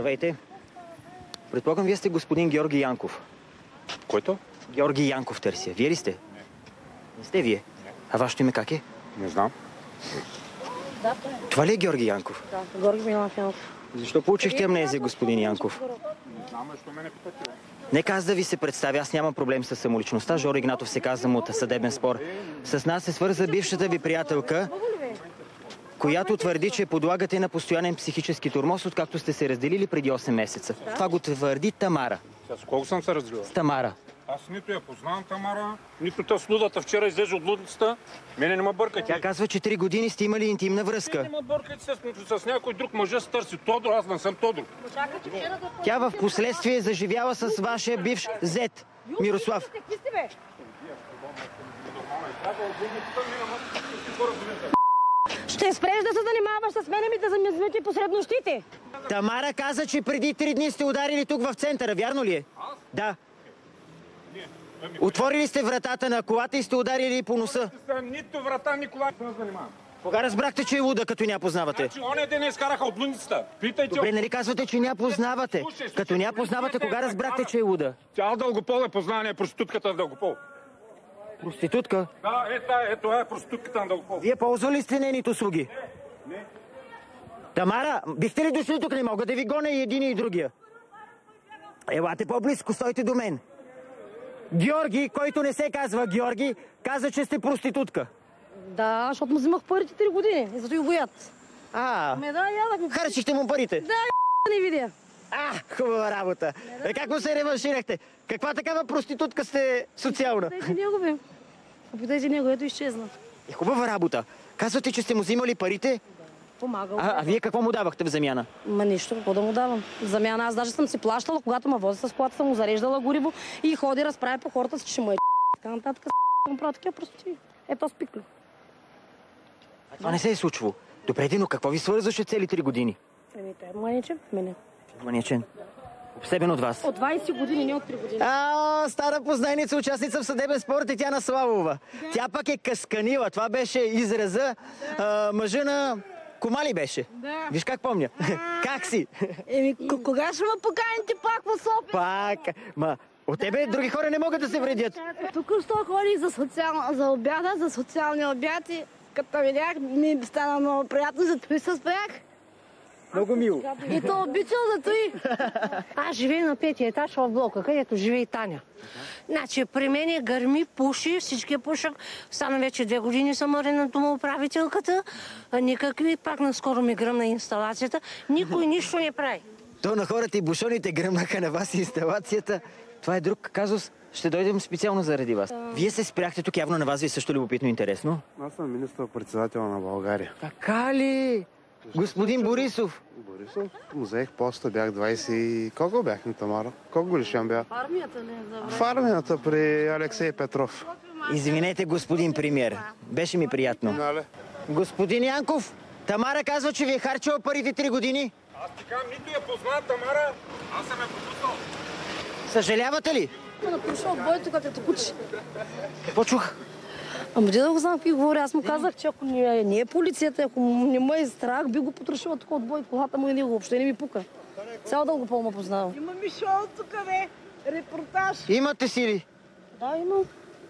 Здравейте. Предполагам, вие сте господин Георги Янков. Който? Георги Янков търся. Вие ли сте? Не сте вие. А вашето име как е? Не знам. Да, Това ли е Георги Янков? да, Георги Миланов Янков. Защо получихте амнезия, господин Янков? Не знам, защо мене питате. Нека аз да ви се представя. Аз нямам проблем с самоличността. Жоро Игнатов се казвам от съдебен спор. С нас се свърза бившата ви приятелка, която твърди, че подлагате на постоянен психически тормоз, откакто сте се разделили преди 8 месеца. Това го твърди Тамара. С колко съм се разделил? С Тамара. Аз нито я познавам Тамара, нито та с лудата вчера излезе от лудницата. Мене не ме бъркайте. Тя казва, че 3 години сте имали интимна връзка. Не ме бъркайте с някой друг мъж се търси. Тодор, аз не съм Тодор. Тя в последствие е заживяла с вашия бивш зет, Мирослав. Ще спреш да се занимаваш с мене ми да замизвате посред нощите. Тамара каза, че преди 3 дни сте ударили тук в центъра. Вярно ли е? Да. Отворили сте вратата на колата и сте ударили по носа. Нито врата, ни кола. Кога разбрахте, че е луда, като ня познавате? Значи, оня ден я изкараха от лудницата. Питайте. Добре, нали казвате, че ня познавате? Като ня познавате, кога разбрахте, че е луда? Тя Дългопол е познаване, проститутката в Дългопол. Проститутка? Да, ето е проститутката на Дългопол. Вие ползвали сте нейните услуги? Не. Тамара, бихте ли дошли тук? Не мога да ви гоня и един и другия. Елате по-близко, стойте до мен. Георги, който не се казва Георги, каза, че сте проститутка. Да, защото му взимах парите 3 години и зато и боят. А, Да, ядах ми. харчихте му парите? Да, не видя. Хубава работа. Как му се реванширахте? Каква такава проститутка сте социална? Попитайте него, бе. Попитайте него, ето изчезна. Хубава работа. Казвате, че сте му взимали парите? Помагал. А вие какво му давахте в замяна? Ма нищо, какво да му давам. В замяна аз даже съм си плащала, когато ме вози с колата, съм му зареждала гориво и ходи, разправя по хората си, че ще му е така нататък. Съм правя такива простоти. Ето спиклю. Това не се е случвало. Добре, но какво ви свързваше цели 3 години? Той е маничен в мене. Маничен. Обсебен от вас. От 20 години, не от 3 години. Стара познайница, участница в съдебен спор, Тетяна Славова. Тя пък е касканила. Това беше израза. Мъжа на Комали беше. Да. Виж как помня. Как си? Кога ще ме поканите пак в София? Пак. От тебе други хора не могат да се вредят. Тук що ходих за обяда, за социалния обяд и като видях, ми стана много приятно, зато и се спрях. Много мило. И то обичал за той. Аз живея на 5-ти етаж в блока, където живее и Таня. Значи при мен гърми, пуши, всички пушак. Стана вече 2 години съм арена домоуправителката. Никакви, пак наскоро ми гръмна инсталацията. Никой нищо не прави. То на хората и бушоните гръмнаха на вас инсталацията. Това е друг казус. Ще дойдем специално заради вас. Вие се спряхте тук, явно на вас ви е също любопитно интересно. Аз съм министър-председател на България. Така ли? Господин Борисов. Борисов, взех поста, бях 20... Колко бях на Тамара? Колко годишен бях? Армията не е забравя. В армията при Алексей Петров. Извинете, господин премиер. Беше ми приятно. Нали? Господин Янков, Тамара казва, че ви е харчила парите 3 години. Аз ти казвам, нито я познавам Тамара, аз съм я пропуснал. Съжалявате ли? Напушал бойто като куче. Какво чух? Ама да го знам какви говоря. Аз му казах, че ако не е полицията, ако не ме е страх, би го потрошила тук от бой. Колата му и него въобще не ми пука. Цял Дългопол ме познава. Имаме шоу тук, бе. Репортаж. Имате си ли? Да, имам.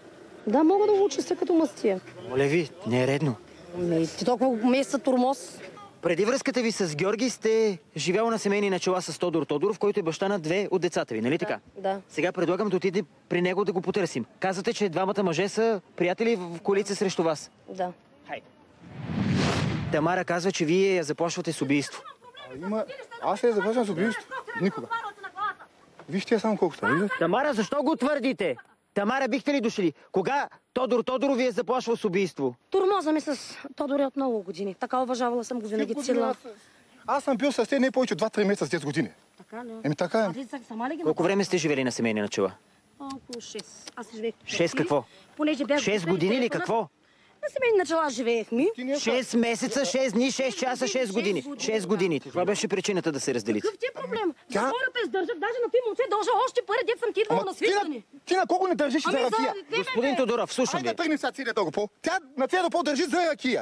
Да, мога да го участвя като мастия. Моля ви, не е редно. Ти толкова месеца турмоз. Преди връзката ви с Георги сте живял на семейни начала с Тодор Тодоров, който е баща на 2 от децата ви, нали така? Да. Сега предлагам да отиде при него да го потърсим. Казвате, че двамата мъже са приятели в коалиция срещу вас. Да. Тамара казва, че вие я заплашвате с убийство. Аз се започвам с убийство. Никога. Вижте само колко става, виждате? Тамара, защо го твърдите? Тамара, бихте ли дошли? Кога Тодор Тодоров ви е заплашвал с убийство? Турмоза ми с Тодор е от много години. Така уважавала съм го винаги цела. Аз съм бил с те не повече от 2-3 месеца с 10 години. Така ли? Еми така е. Сама ли ги Колко време сте живели на семейни начала? Около 6. Аз живеех. 6 какво? Понеже бях... 6 години или какво? какви семейни начала живеехме? 6 месеца, 6 дни, 6 часа, 6 години. 6 години. Това беше причината да се разделите. Какъв ти е проблем? Хората издържат, даже на ти момче дължа още пари, дет съм ти идвала на свиждане. Ти на колко не държиш за ракия? Господин Тодоров, слушам Айде ви. да тръгне сега целият Дългопол. Тя на целият Дългопол държи за ракия.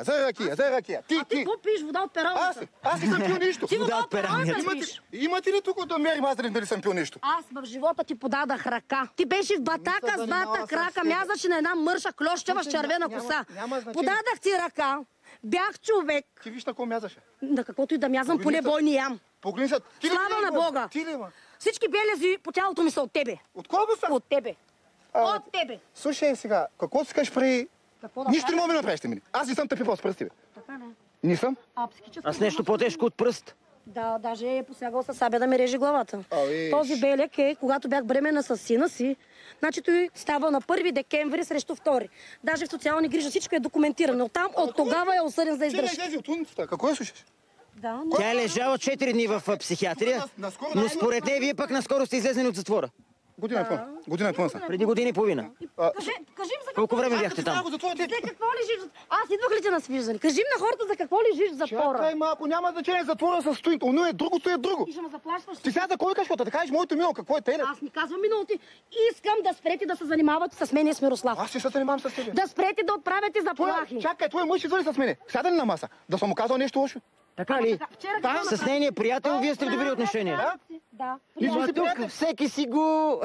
А ти какво пиеш? Вода от пералнята? Аз не съм пил нищо. Ти Вода от пералнята. Имате ли тук да мерим аз дали съм пил нещо? Аз в живота ти подадах ръка. Ти беше в батака с двата крака, мязаше на една мърша клощева с червена коса. Подадах ти ръка. Бях човек. Ти виж на кого мязаше. На каквото и да мязам, поне бой не ям. Погледни се. Слава на Бога. Ти ли има? Всички белези по тялото ми са от тебе. От кого са? От тебе. От тебе. Слушай сега, какво си кажеш при... Какво да Нищо не правя? мога да направиш ти ми. Аз не съм тъпи с пръсти, бе. Така не. Не съм? Психически. Аз нещо по-тежко от пръст. Да, даже е посягал със сабя да ми реже главата. Виж. Този белек е, когато бях бременна с сина си, значи той става на 1 декември срещу 2. Даже в социални грижи всичко е документирано. Там от тогава е осъден за Ти не издръжка. излезе от улицата. Какво я слушаш? Да, Тя е лежала 4 дни в психиатрия, но според нея вие пък наскоро сте излезени от затвора. Година и пълна. Година и пълна са. Преди година и половина. Кажи им за Колко време бяхте там? За какво лежиш? Аз идвах ли ти на свиждане? Кажи им на хората за какво лежиш в затвора. Чакай малко, няма значение затвора с стои. Оно е друго, то е друго. Ти ще ме заплашваш. Ти сега за кой кажеш, да кажеш моето минало, какво е те? Аз не казвам миналото. Искам да спрете да се занимавате с мен и с Мирослав. Аз ще се занимавам с тебе. Да спрете да отправяте заплахи. Чакай, твой мъж извъни с мене. Сяда ли на маса? Да съм му казал нещо лошо? Така ли? Вчера С нейния приятел вие сте в добри отношения. Да. Ама тук всеки си го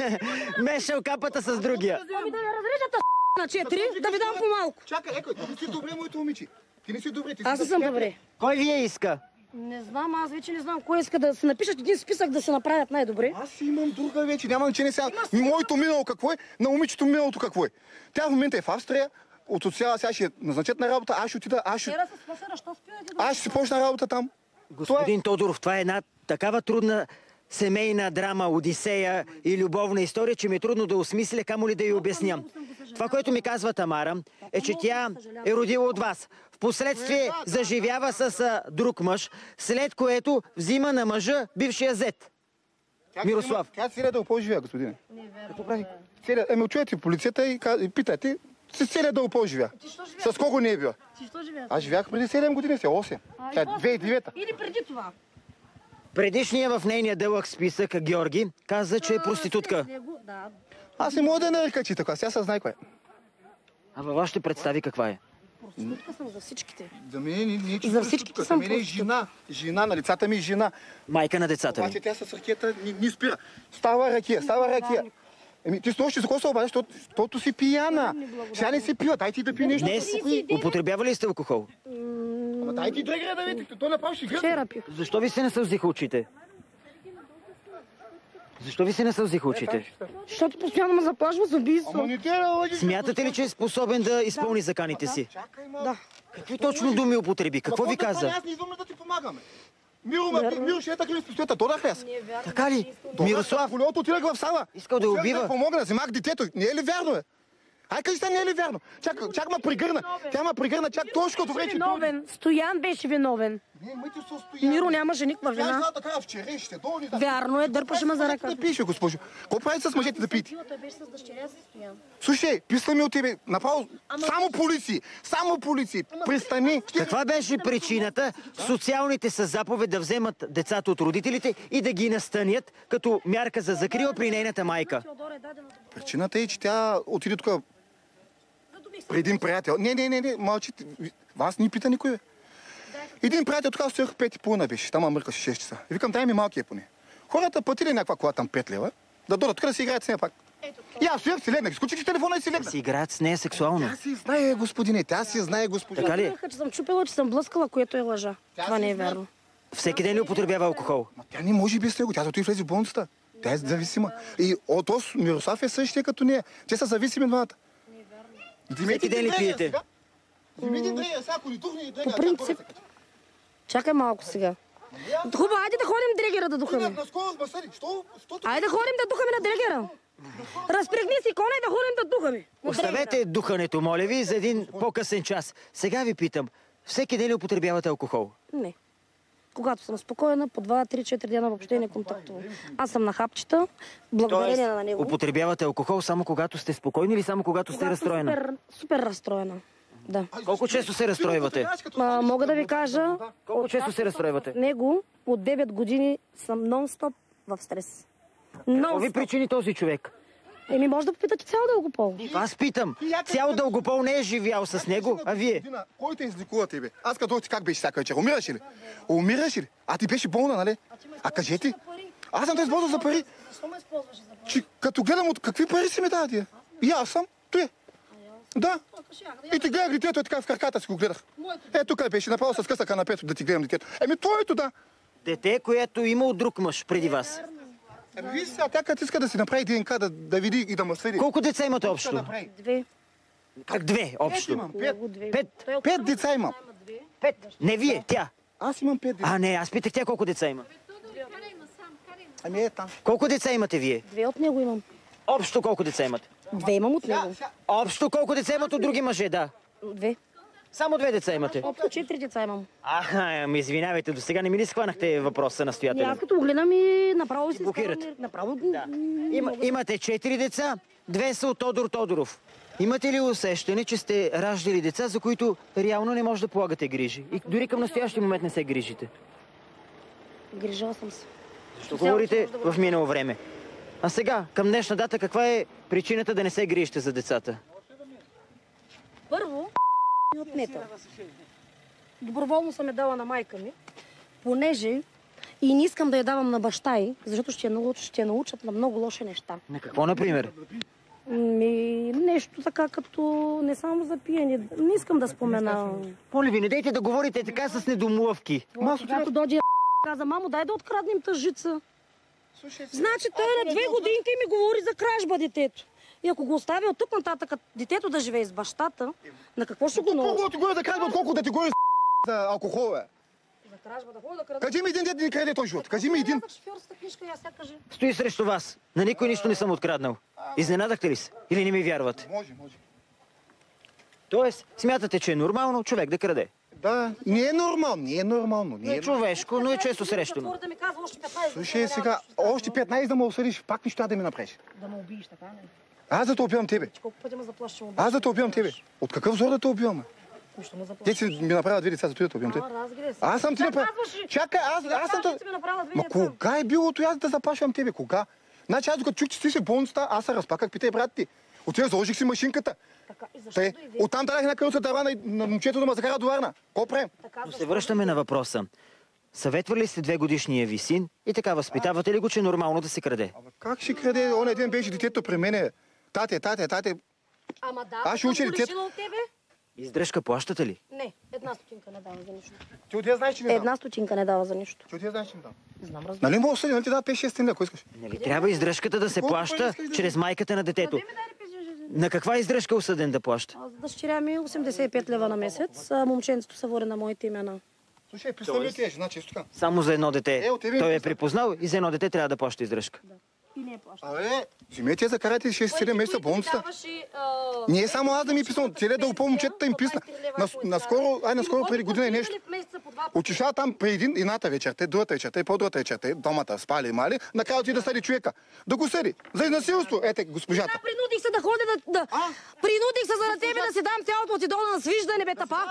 мешал капата с другия. Ами да я разрежат на 4, да ви дам по-малко. Чакай, еко, ти не си добре, моето момиче. Ти не си добре, ти си Аз не съм добре. Кой вие иска? Не знам, аз вече не знам кой иска да се напишат един списък да се направят най-добре. Аз имам друга вече, няма значение сега. Моето минало какво е, на момичето миналото какво е. Тя в момента е в Австрия, от социала сега ще назначат на работа, аз ще отида, Вчера с класера, що спирате? аз ще си почна работа там. Господин Тодоров, това е една такава трудна семейна драма, одисея и любовна история, че ми е трудно да осмисля, камо ли да я обясням. Това, което ми казва Тамара, е, че тя е родила от вас. Впоследствие заживява с друг мъж, след което взима на мъжа бившия зет. Мирослав. Тя целият дълго по-живя, господине. Какво прави? Еми, отчуете полицията и питайте. С целият дълго по-живя. С кого не е била? Ти що живееш? Аз живях преди 7 години, 8. Тя е 2009. Или преди това? Предишния в нейния дълъг списък, Георги, каза, че е проститутка. Да. Аз не мога да нарека, че така. Сега се знае кое. А във вашите представи каква е? Проститутка съм за всичките. За мен не е За всички съм мен е жена. Жена, на лицата ми е жена. Майка на децата Обаче ви. тя с ракета ни спира. Става ракия. Еми, ти с нощи за какво се обадиш? Защото си пияна. Сега не си пила, дай ти да пи нещо. Днес употребява ли сте алкохол? Ама дай ти дрегера да видите, то направо ще гръзне. Вчера пих. Защо ви се насълзиха очите? Защо ви се насълзиха очите? Защото постоянно ме заплашва с убийство. Ама не те да лъжиш. Смятате ли, че е способен да изпълни заканите си? Чакай малко. Да. Какви точно думи употреби? Какво ви каза? Аз не идваме да ти помагаме. Миро ще е така ли с пистолета, то да хляс. Така ли? Мирослав Колелото отидах в сала. искал да я убива. Помогна, вземах детето. Не е ли вярно, бе? Ай, кажи сега, не е ли вярно? Чак ма пригърна. Тя ма пригърна чак точно добре, че... Виновен. Стоян беше виновен. Не, мъйте се устоя. Миро нямаше никаква Тя вина. е така вчера, ще долу. Вярно е, дърпаше ме за ръка. Да пише, госпожо. Какво прави с мъжете да пиете? Той беше с дъщеря си Стоян. Слушай, писна ми от тебе. Направо само полиции. Пристани. Каква беше причината социалните със заповед да вземат децата от родителите и да ги настанят като мярка за закрила при нейната майка? Причината е, че тя отиде тук при един приятел. Не, мълчите. Вас ни пита никой, бе. Един приятел тук стоях 5:30 беше. Там мъркаше 6 часа. И викам, дай ми малкия поне. Хората платили някаква кола там 5 лева. Да дойдат тук да си играят с нея пак. И аз стоях, си легнах. Изключих телефона и си легнах. Си играят с нея сексуално. Тя си знае, господине. Тя си знае, господине. Така ли? Че съм чупила, че съм блъскала, което е лъжа. Това не е вярно. Всеки ден ли употребява алкохол? Ма тя не може без него. Тя зато и влезе в болницата. Тя е зависима. И от Мирослав е същия като нея. Те са зависими двамата. Всеки ден ли пиете? Вземи дрегер, сега ако ни тухне и дрегер. По принцип. Чакай малко сега. Хубаво, айде да ходим дрегера да духаме. Наскоро сме съди. Що? Айде да ходим да духаме на дрегера. Разпрегни си коня и да ходим да духаме. Оставете духането, моля ви, за един по-късен час. Сега ви питам, всеки ден ли употребявате алкохол? Не. Когато съм спокойна, по 2, 3, 4 дена въобще не контактувам. Аз съм на хапчета, благодарение на него. Употребявате алкохол само когато сте спокойни или само когато сте разстроена? Супер разстроена. Да. Колко често се разстройвате? Мога да ви кажа, Колко често се разстройвате? него от 9 години съм нон-стоп в стрес. Какво ви причини този човек? Може да попитате цял Дългопол. Аз питам. Цял Дългопол не е живял с него, а вие? Кой те излекува тебе? Аз като дойдох, как беше всяка вечер? Умираш ли? Умираш ли? А ти беше болна, нали? А кажете, аз съм те използвал за пари. Че, като гледам от какви пари си ми дава тия? И аз съм, той. Да. И ти гледах детето, така в краката си го гледах. Тук беше, направо с къса канапето да ти гледам детето. Твоето, да. Дете, което има от друг мъж преди вас. Виж сега, тя като иска да си направи ДНК, да види и да ме следи. Колко деца имате общо? 2. Как 2 общо? Имам 5. Пет. 5 деца имам. 5. Не вие, тя. Аз имам 5 деца. А, не, аз питах тя колко деца има. Там. Колко деца имате вие? 2 от него имам. Общо колко деца имате? 2 имам от него. Общо колко деца имат от други мъже, да. 2. Само 2 деца имате. Общо 4 деца имам. Извинявайте, до сега не ми ли схванахте въпроса настоятелен? Аз като го гледам и направо си блокират. Направо... Да. Имате 4 деца, 2 са от Тодор Тодоров. Имате ли усещане, че сте раждали деца, за които реално не може да полагате грижи? И дори към настоящия момент не се грижите? Грижала съм се. Защо говорите в минало време? А сега, към днешна дата, каква е причината да не се грижите за децата? Първо, ми отнета. Доброволно съм я дала на майка ми, понеже и не искам да я давам на баща й, защото ще я научат на много лоши неща. На какво, например? Нещо така като не само за пиене. Не искам да спомена. Моля ви, не дейте да говорите така с недомлъвки. Когато дойде каза, мамо, дай да откраднем тъжица. Значи той на 2 годинки ми говори за кражба детето. И ако го оставя от тук нататък детето да живее с бащата, на какво ще го научи? Колко ти говори за кражба, отколко да ти говори за алкохол, бе? За кражба да ходи да краде. Кажи ми един дет да ни краде този живот. Кажи ми един. Шофьорската книжка, я сега кажи. Стои срещу вас. На никой нищо не съм откраднал. Изненадахте ли се? Или не ми вярвате? Може. Тоест, смятате, че е нормално човек да краде? Да, не е нормално. Не е човешко, но е често срещано. Да ми казва още 15. Слушай сега, още 15 да ме осъдиш, пак нищо да ми направиш. Да ме убиеш, така не? Аз да те убивам тебе. Колко пъти ме заплаши? Аз да те убивам тебе. От какъв зор да те убивам? Нищо ме заплаши. Те си ми направят 2 деца, за да те убивам те. Аз съм ти направил. Чакай, аз съм... Ма кога е било това аз да заплашвам тебе? Кога? Значи аз докато чух, че ти си в болницата, аз се разпаках, питай брат ти. Отива, заложих си машинката. Оттам дадах една каруца дърва на момчето да ме закара до Варна. Какво правим? Но се връщаме на въпроса. Съветвали сте 2-годишния ви син и така възпитавате ли го, че е нормално да се краде? Как ще краде? Он един беше детето при мене. Тате. Ама да, аз ще уча съм детето. лишила от тебе? Издръжка плащате ли? Не, 1 стотинка не дава за нищо. Ти отида знаеш, че не дам. 1 стотинка не дава за нищо. Ти отида знаеш, че не дам. Знам, разбира. Нали мога осъди, нали ти дава 5-6 лева, ако искаш? Нали трябва издръжката да се Колко плаща пари искаш да чрез майката на детето? На каква издръжка е осъден да плаща? Дъщеря ми 85 лева на месец, а момченцето се води на моите имена. Слушай, представи ти е жена, често така. Само за едно дете. От тебе Той е ми припознал и за едно дете трябва да плаща издръжка. И не е плаща. Вземете я закарайте 6-7 месеца в болницата. Не е само аз да ми писам, целият дълго момчетата им писна. Наскоро преди година и нещо. Отишла там преди едната вечер, другата вечер, по-другата вечер, двамата спали мали, накрая отиде да съди човека. Да го съди. За изнасилство. Ете, госпожата. Принудих се да ходя Принудих се за тебе да си дам цялото ти долу на свиждане, бе, пак.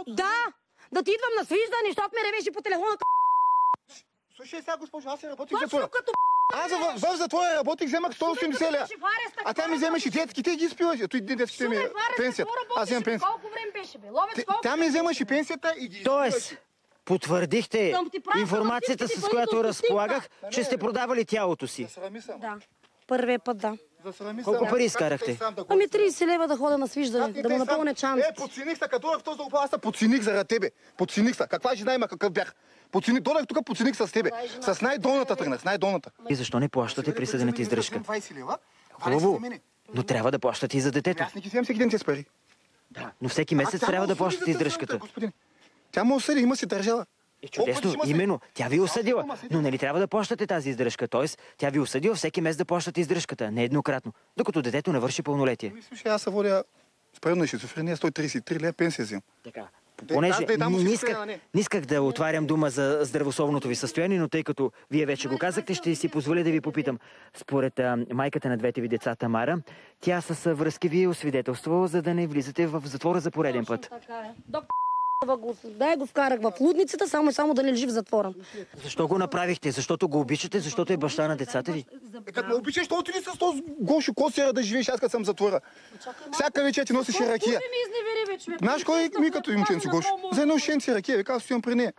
Да ти идвам на свиждане, защото ме ревеше по телефона. Слушай сега, госпожо, аз работих за това. Аз в затвора работих, вземах 180 лева. А тя ми вземаше детските и ги изпиваш. Той детските ми пенсията. Аз вземам пенсията. Колко време беше, бе? Ловец, колко Тя ми вземаше пенсията и ги изпиваш. Тоест, потвърдихте информацията, с която разполагах, че сте продавали тялото си. Да. Първият път, да. Колко пари изкарахте? Ами 30 лева да хода на свиждане, да му напълня чантите. Подцених се, като в този опал, аз се подцених заради тебе. Подцених се. Каква жена има, какъв бях? Додах тук, подцених с тебе. С най-долната тръгнах, с най-долната. И защо не плащате присъдената издръжка? 20 лева. Хубаво, но трябва да плащате и за детето. Аз не ги вземам всеки ден тези пари. Да, но всеки месец трябва да плащате издръжката. Тя ме осъди, има си държава. Чудесно, именно. Тя ви осъдила. Но нали трябва да плащате тази издръжка? Тоест, тя ви осъдила всеки месец да плащате издръжката, не еднократно, докато детето навърши пълнолетие. Слушай, аз се водя с правилна шизофрения, 133 лева пенсия взимам. Така. Понеже да, не исках да отварям дума за здравословното ви състояние, но тъй като вие вече го казахте, ще си позволя да ви попитам. Според майката на двете ви деца, Тамара, тя с връзки ви освидетелства, за да не влизате в затвора за пореден път. Така е. Дай го вкарах в лудницата, само и само да не лежи в затвора. Защо го направихте? Защото го обичате? Защото е баща на децата ви? Като ме обичаш, то отиди с този Гошо Косера да живееш, аз като съм в затвора. Всяка вечер ти носеше ракия. Знаеш кой ми като момченци Гошо? За едно шенци ракия, века, аз стоям при нея.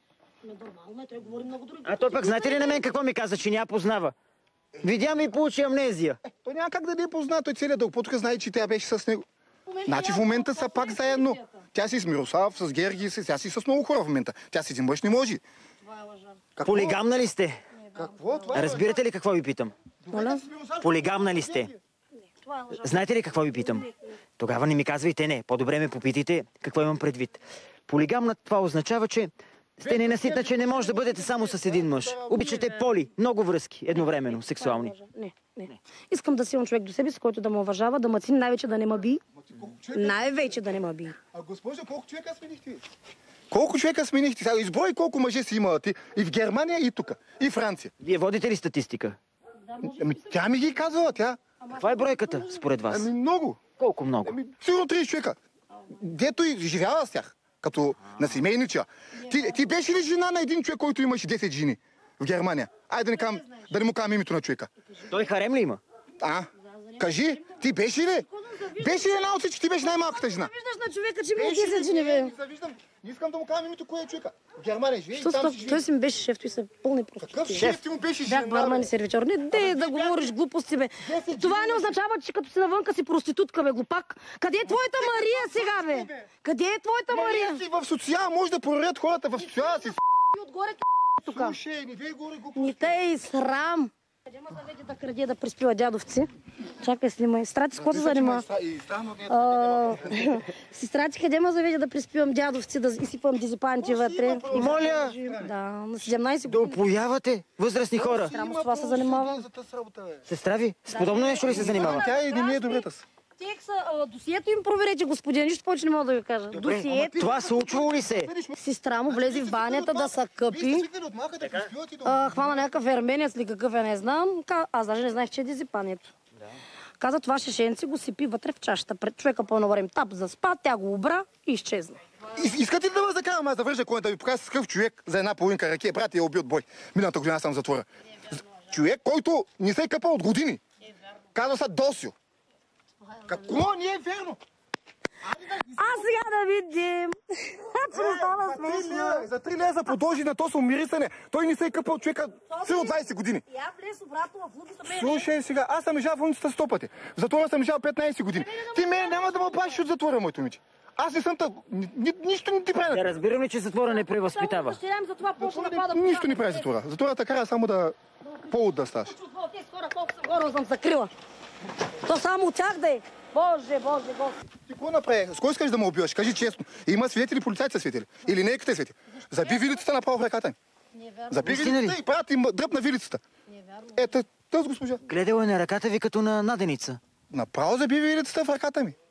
А той пък знаете ли на мен какво ми каза, че ня познава? Видя ми и получи амнезия. Той няма как да не позна, той целият дълг. По-тук знае, че тя беше с него. Значи в момента са пак заедно. Тя си с Мирослав, с Георги, тя си с много хора в момента. Тя си един мъж не може. Полигамна ли сте? Какво? Това Разбирате ли какво ви питам? Полигамна ли сте? Знаете ли какво ви питам? Тогава не ми казвайте не. По-добре ме попитайте какво имам предвид. Полигамна това означава, че сте ненаситна, че не може да бъдете само с един мъж. Обичате много връзки, едновременно, сексуални. Не. Искам да си имам човек до себе си, който да ме уважава, да ме цени, най-вече да не ме би. Най-вече да не ме би. А госпожа, колко човека сменихте? Колко човека сменихте? Сега изброй колко мъже си имала ти. И в Германия, и тук. И Франция. Вие водите ли статистика? Ами тя ми ги казвала, тя. Каква е бройката, според вас? Ами много. Колко много? Ами сигурно 30 човека. Дето и живяла с тях. Като на семейнича. Ти беше ли жена на един човек, който имаше 10 жени в Германия? Айде да не му кажам името на човека. Той харем ли има? Кажи, ти беше ли? Беше ли една от всички? Ти беше най-малката жена. Виждаш на човека, че има 10 жени, бе. Не искам да му кажам името, кое е човека. В Германия живее и там си живее. Той си ми беше шеф, той са пълни Какъв простотии. шеф ти му беше жена? Бях барман и сервичор. Не, да говориш глупости, бе. Това не означава, че като си навънка си проститутка, бе, глупак. Къде е твоята Мария сега, бе? Къде е твоята Мария? Си в социал, може да проверят хората в социала си. И отгоре тук. Слушай, не дей горе глупости. Ни те и срам. Къде ма заведе да краде, да приспива дядовци? Чакай, снимай. Страти, с какво се занима? Сестра ти, къде ма заведе да приспивам дядовци, да изсипвам дизипанти вътре? Моля! Да, на 17 Да години. опоявате възрастни хора. Само с това се занимава. Сестра ви, с подобно нещо ли се занимава? Тя и не ми е добре тъс. Досието им проверете, господин. Нищо повече не мога да ви кажа. Досието. Това случвало ли се? Сестра му влезе в банята да се къпи. Хвана някакъв ерменец ли какъв не знам. Аз даже не знаех, че е дизипането. Каза, това шешенци го сипи вътре в чашата. Пред човека по едно време тап за спа, тя го обра и изчезна. Искате ли да ме закарам аз да вържа коня, да ви покажа с какъв човек за една половинка ракия? Брат я уби от бой. Миналата година аз съм в затвора. Човек, който не се е къпал от години. Казва се Досио. Какво не е верно? А сега да видим. Че не става смешно. За 3 лева подложи на то мирисане. Той не се е къпал човека от 20 години. Я влез обратно в лудницата. Слушай сега, аз съм лежал в улицата 100 пъти. В затвора съм лежал 15 години. Ти мен няма да ме плашиш от затвора, моето момиче. Аз не съм нищо не ти правя. Да разбирам ли, че затвора не превъзпитава? За това почва да пада. Нищо не прави затвора. Затвора така само да повод да ставаш. Тези хора колко съм горе съм закрила. То само от тях да е. Боже. Ти какво направи? С кой искаш да ме убиваш? Кажи честно. Има свидетели, полицайци са свидетели. Или не е къде свидетели? Заби вилицата направо в ръката ми. Заби вилицата и правят им дръп на вилицата. Ето, тази госпожа. Гледала е на ръката ви като на наденица. Направо заби вилицата в ръката ми.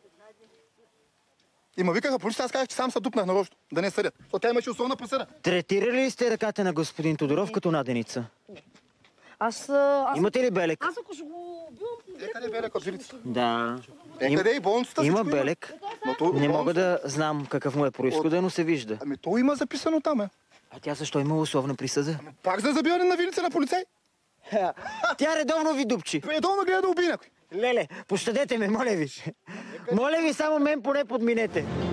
И ме викаха полицията, аз казах, че сам се дупнах нарочно, да не съдят. То тя имаше условна присъда. Третирали ли сте ръката на господин Тодоров като наденица? Аз Имате ли белек? Аз ако ще го убивам... Къде е белек от вилицата? Да. Къде е и болницата? Има всичко белек. Не мога да знам какъв му е произхода, но се вижда. Ами то има записано там, А тя защо има условна присъда? Пак за забиване на вилица на полицай? Тя редовно ви дупчи. Редовно гледа да уби някой. Леле, пощадете ме, моля ви. Моля ви, само мен поне подминете.